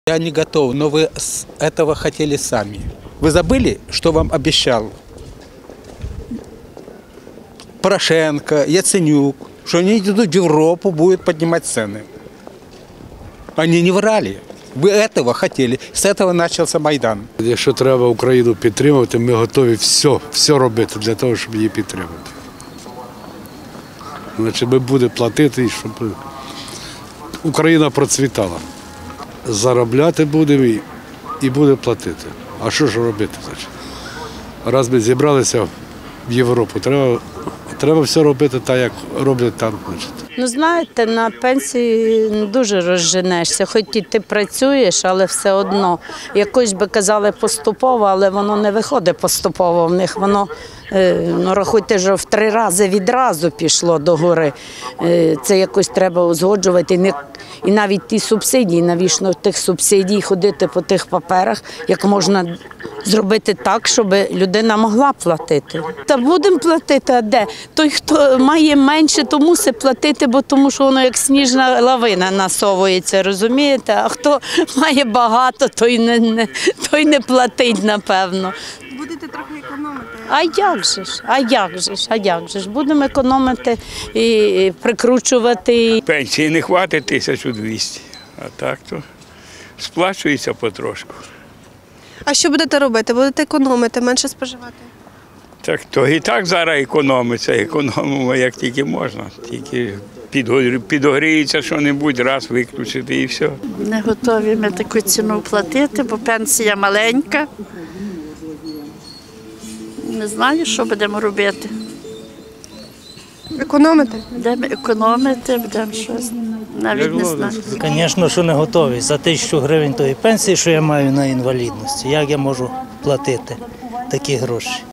Я не готов, но вы этого хотели сами. Вы забыли, что вам обещал Порошенко, Яценюк, что они идут в Европу, будут поднимать цены. Они не врали. Ви этого хотіли. З цього почався Майдан. Якщо треба Україну підтримувати, ми готові все робити для того, щоб її підтримати. Значить, ми будемо платити, щоб Україна процвітала. Заробляти будемо і будемо платити. А що ж робити? Значить? Раз ми зібралися в Європу, треба все робити так, як роблять там. Значить. Ну, знаєте, на пенсії не дуже розженешся, хоч і ти працюєш, але все одно. Якось би казали поступово, але воно не виходить поступово в них. Воно, рахуйте, що в 3 рази відразу пішло догори. Це якось треба узгоджувати. І навіть ті субсидії, навіщо тих субсидій ходити по тих паперах, як можна зробити так, щоб людина могла платити. Та будемо платити, а де? Той, хто має менше, то мусить платити, бо тому що воно як сніжна лавина насовується, розумієте? А хто має багато, той не платить, напевно. Будете трохи економити. А як же ж? Будемо економити і прикручувати. Пенсії не хватить 1200, а так то сплачується потрошку. А що будете робити? Будете економити, менше споживати? Так то і так зараз економиться, економимо як тільки можна. Тільки підогріється що-небудь, раз виключити і все. Не готові ми таку ціну платити, бо пенсія маленька. Не знаю, що будемо робити. Економити? Будемо економити, будемо щось. Навіть не знаю. Звісно, що не готові. За 1000 гривень тої пенсії, що я маю на інвалідності, як я можу платити такі гроші?